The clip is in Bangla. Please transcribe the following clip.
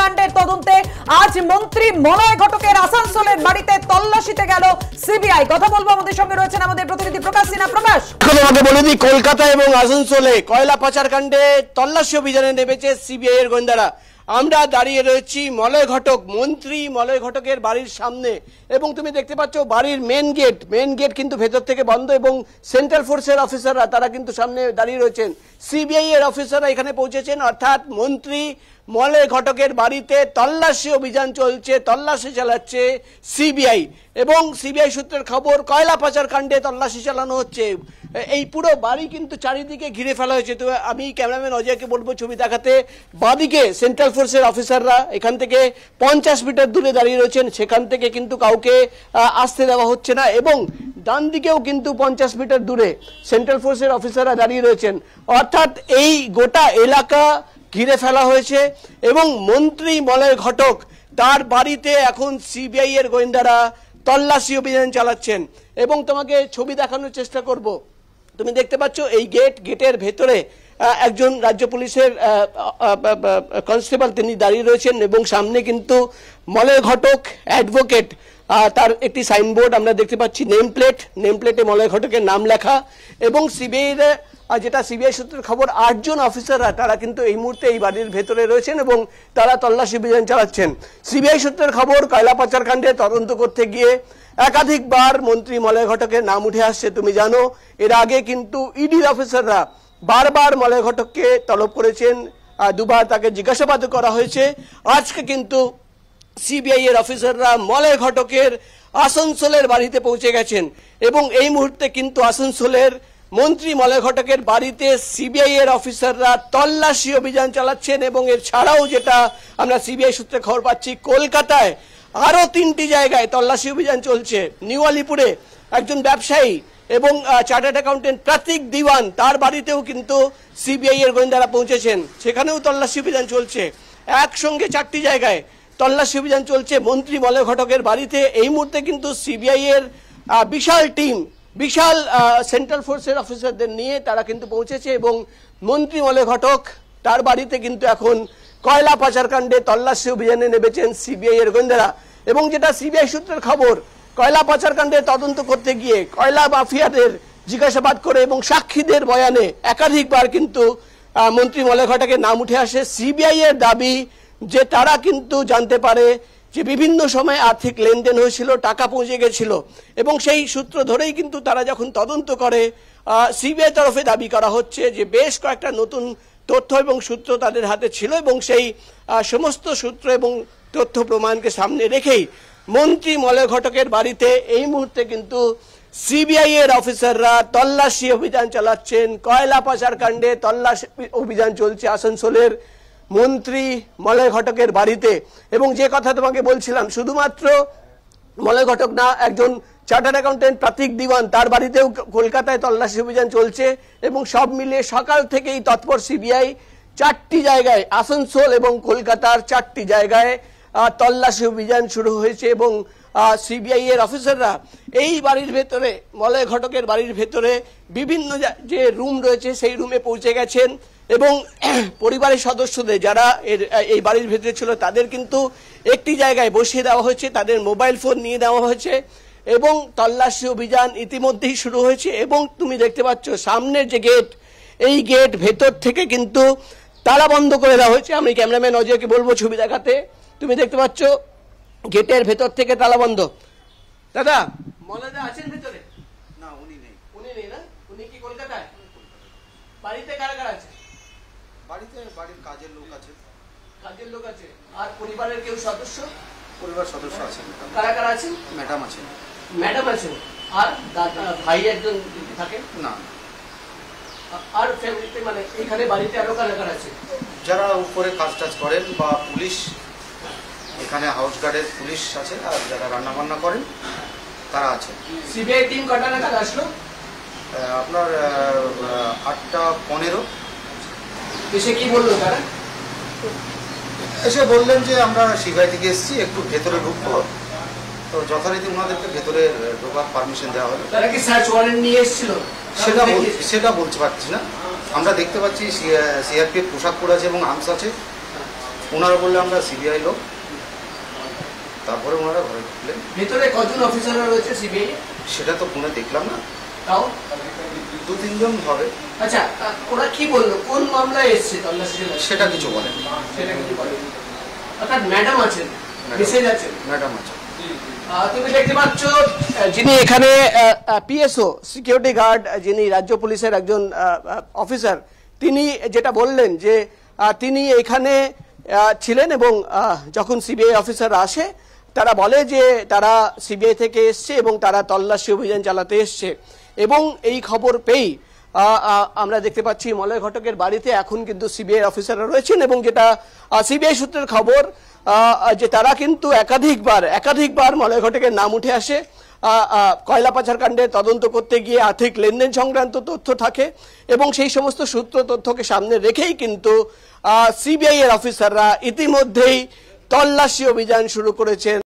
কাণ্ডের তদন্তে আজ মন্ত্রী মলয় ঘটকের আসানসোলের বাড়িতে তল্লাশিতে গেল সিবিআই। কথা বলবো, আমাদের সঙ্গে রয়েছেন আমাদের প্রতিনিধি প্রকাশ সিনহা। প্রকাশ, আমাকে বলে দিই, কলকাতা এবং আসানসোলে কয়লা পাচার কাণ্ডে তল্লাশি অভিযানে নেমেছে সিবিআই এর গোয়েন্দারা। আমরা দাঁড়িয়ে রয়েছি মলয় ঘটক, মন্ত্রী মলয় ঘটকের বাড়ির সামনে, এবং তুমি দেখতে পাচ্ছ বাড়ির মেন গেট কিন্তু ভেতর থেকে বন্ধ, এবং সেন্ট্রাল ফোর্সের অফিসাররা তারা কিন্তু সামনে দাঁড়িয়ে রয়েছেন। সিবিআই এর অফিসাররা এখানে পৌঁছেছেন, অর্থাৎ মন্ত্রী মলয় ঘটকের বাড়িতে তল্লাশি অভিযান চলছে, তল্লাশি চালাচ্ছে সিবিআই। এবং সিবিআই সূত্রের খবর, কয়লা পাচার কাণ্ডে তল্লাশি চালানো হচ্ছে। এই পুরো বাড়ি কিন্তু চারিদিকে ঘিরে ফেলা হয়েছে। তো আমি ক্যামেরাম্যান অজয়কে বলবো ছবি দেখাতে। বাদিকে সেন্ট্রাল ফোর্সের অফিসাররা এখান থেকে 50 মিটার দূরে দাঁড়িয়ে রয়েছেন, সেখান থেকে কিন্তু কাউকে আসতে দেওয়া হচ্ছে না। এবং ডান দিকেও কিন্তু 50 মিটার দূরে সেন্ট্রাল ফোর্সের অফিসাররা দাঁড়িয়ে রয়েছেন, অর্থাৎ এই গোটা এলাকা ঘিরে ফেলা হয়েছে। এবং মন্ত্রী মলয় ঘটক তার বাড়িতে এখন সিবিআই এর গোয়েন্দারা তল্লাশি অভিযান চালাচ্ছেন। এবং তোমাকে ছবি দেখানোর চেষ্টা করব। তুমি দেখতে পাচ্ছ এই গেটের ভেতরে একজন রাজ্য পুলিশের কনস্টেবল তিনি দাঁড়িয়ে রয়েছেন, এবং সামনে কিন্তু মলয় ঘটক অ্যাডভোকেট তার একটি সাইনবোর্ড আমরা দেখতে পাচ্ছি, নেমপ্লেটে মলয় ঘটকের নাম লেখা। এবং সিবিআইয়ের যেটা সিবিআই সূত্রের খবর, 8 জন অফিসাররা তারা কিন্তু এই মুহূর্তে এই বাড়ির ভেতরে রয়েছেন এবং তারা তল্লাশি অভিযান চালাচ্ছেন। সিবিআই সূত্রের খবর, কয়লা পাচার কাণ্ডে তদন্ত করতে গিয়ে একাধিকবার মন্ত্রী মলয় ঘটকের নাম উঠে আসছে। তুমি জানো, এর আগে কিন্তু ইডির অফিসাররা বারবার মলয় ঘটককে তলব করেছেন, দুবার তাকে জিজ্ঞাসাবাদ করা হয়েছে। আজকে কিন্তু সিবিআই এর অফিসাররা মলয় ঘটকের আসানসোলের বাড়িতে পৌঁছে গেছেন, এবং এই মুহূর্তে কিন্তু আসানসোলের মন্ত্রী মলয় ঘটকের বাড়িতে সিবিআই এর অফিসাররা তল্লাশি অভিযান চালাচ্ছেন। এবং এর ছাড়াও যেটা আমরা সিবিআই সূত্রে খবর পাচ্ছি, কলকাতায় আরো 3টি জায়গায় তল্লাশি অভিযান চলছে। নিউ আলিপুরে একজন ব্যবসায়ী এবং চার্টার্ড অ্যাকাউন্টেন্ট প্রতীক দিওয়ান, তার বাড়িতেও কিন্তু সিবিআই এর গোয়েন্দারা পৌঁছেছেন, সেখানেও তল্লাশি অভিযান চলছে। একসঙ্গে 4টি জায়গায় তল্লাশি অভিযান চলছে মন্ত্রী মলয় ঘটকের বাড়িতে। এই মুহূর্তে কিন্তু সিবিআই এর বিশাল টিম, বিশাল সেন্ট্রাল ফোর্সের অফিসারদের নিয়ে তারা কিন্তু পৌঁছেছে, এবং মন্ত্রী মলয় ঘটক তার বাড়িতে কিন্তু এখন কয়লা পাচার কাণ্ডে তল্লাশি অভিযানে নেমেছেন সিবিআই এর গোয়েন্দারা। এবং যেটা সিবিআই সূত্রের খবর, কয়লা পাচার কাণ্ডে তদন্ত করতে গিয়ে কয়লা মাফিয়াদের জিজ্ঞাসাবাদ করে এবং সাক্ষীদের বয়ানে একাধিকবার কিন্তু মন্ত্রী মলয় ঘটকের নাম উঠে আসে। সিবিআই এর দাবি যে তারা কিন্তু জানতে পারে যে বিভিন্ন সময় আর্থিক লেনদেন হয়েছিল, টাকা পৌঁছে গেছিল, এবং সেই সূত্র ধরেই কিন্তু তারা যখন তদন্ত করে, সিবিআই তরফে দাবি করা হচ্ছে যে বেশ কয়েকটা নতুন তথ্য এবং সূত্র তাদের হাতে ছিল, এবং সেই সমস্ত সূত্র এবং তথ্য প্রমাণকে সামনে রেখেই মন্ত্রী মলয় ঘটকের বাড়িতে এই মুহূর্তে কিন্তু সিবিআই এর অফিসাররা তল্লাশি অভিযান চালাচ্ছেন। কয়লা পাচার কাণ্ডে তল্লাশি অভিযান চলছে আসানসোলের মন্ত্রী মলয় ঘটকের বাড়িতে। এবং যে কথা তোমাকে বলছিলাম, শুধুমাত্র মলয় ঘটক না, একজন চার্টার্ড অ্যাকাউন্টেন্ট প্রতীক দিওয়ান, তার বাড়িতেও কলকাতায় তল্লাশি অভিযান চলছে। এবং সব মিলিয়ে সকাল থেকেই তৎপর সিবিআই 4টি জায়গায়, আসানসোল এবং কলকাতার 4টি জায়গায় তল্লাশি অভিযান শুরু হয়েছে। এবং সিবিআই এর অফিসাররা এই বাড়ির ভেতরে, মলয় ঘটকের বাড়ির ভেতরে বিভিন্ন যে রুম রয়েছে সেই রুমে পৌঁছে গেছেন, এবং পরিবারের সদস্যদের যারা এই বাড়ির ভেতরে ছিল তাদের কিন্তু একটি জায়গায় বসিয়ে দেওয়া হয়েছে, তাদের মোবাইল ফোন নিয়ে দেওয়া হয়েছে, এবং তল্লাশি অভিযান ইতিমধ্যেই শুরু হয়েছে। এবং তুমি দেখতে পাচ্ছ সামনের যে গেট, এই গেট ভেতর থেকে কিন্তু তালা বন্ধ করে দেওয়া হয়েছে। আমি ক্যামেরাম্যান অজয়কে বলবো ছবি দেখাতে। তুমি দেখতে পাচ্ছ গেটের ভেতর থেকে তালা বন্ধ। দাদা, মলয়দা আছেন ভেতরে? না, উনি নেই। উনি নেই না? উনি কি কলকাতায়? বাড়িতে কারা কারা আছে? বাড়ির কাজের লোক আছে। কাজের লোক আছে। আর পরিবারের কেউ সদস্য? পরিবার সদস্য আছেন। কারা কারা আছেন? ম্যাডাম আছেন। ম্যাডাম আছেন। আর দাদা ভাই একজন থাকেন? না। আর ফ্যামিলিতে মানে এখানে বাড়িতে আরো কারা কারা আছে? যারা উপরে কাজ টাজ করেন বা পুলিশ, এখানে হাউস গার্ডের পুলিশ আছে, আর যারা রান্না বান্না করেন তারা আছে। সিবিআই টিম কটা নাগাদ আসলো? আপনার 8:15 এসে কি বললো তারা? এসে বললেন যে আমরা সিবিআই থেকে এসেছি, একটু ভেতরে ঢুকবো। তো যথারীতি ওনাদেরকে ভেতরে ঢোকার পারমিশন দেওয়া হলো। তারা কি সার্চ ওয়ারেন্ট নিয়ে এসেছিল? সেটা বলতে পারছি না। আমরা দেখতে পাচ্ছি সিআরপিএফ পোশাক পরে আছে এবং আর্মস আছে, ওনারা বললে আমরা সিবিআই লোক, তারপরে ওনারা ঘরে ঢুকলেন। ভেতরে কজন অফিসাররা রয়েছে সিবিআই? সেটা তো ফোনে দেখলাম না, তাও 2-3 জন হবে। আচ্ছা, ওরা কি বললো, কোন মামলায় এসছে তল্লাশি? সেটা কিছু বলেন, সেটা কিছু বলেন। অর্থাৎ ম্যাডাম আছেন, মেসেজ আছে, ম্যাডাম আছে। তুমি দেখতে পাচ্ছ যিনি এখানে পিএসও সিকিউরিটি গার্ড, যিনি রাজ্য পুলিশের একজন অফিসার, তিনি যেটা বললেন যে তিনি এখানে ছিলেন এবং যখন সিবিআই অফিসার আসে তারা বলে যে তারা সিবিআই থেকে এসছে এবং তারা তল্লাশি অভিযান চালাতে এসছে। এবং এই খবর পেয়েই আমরা দেখতে পাচ্ছি মলয় ঘটকের বাড়িতে এখন কিন্তু সিবিআই অফিসাররা রয়েছেন এবং যেটা সিবিআই সূত্রের খবর যে তারা কিন্তু একাধিকবার মলয় ঘটকের নাম উঠে আসে। কয়লা পাচার কাণ্ডে তদন্ত করতে গিয়ে আর্থিক লেনদেন সংক্রান্ত তথ্য থাকে এবং সেই সমস্ত সূত্র তথ্যকে সামনে রেখেই কিন্তু সিবিআই এর অফিসাররা ইতিমধ্যেই তল্লাশি অভিযান শুরু করেছেন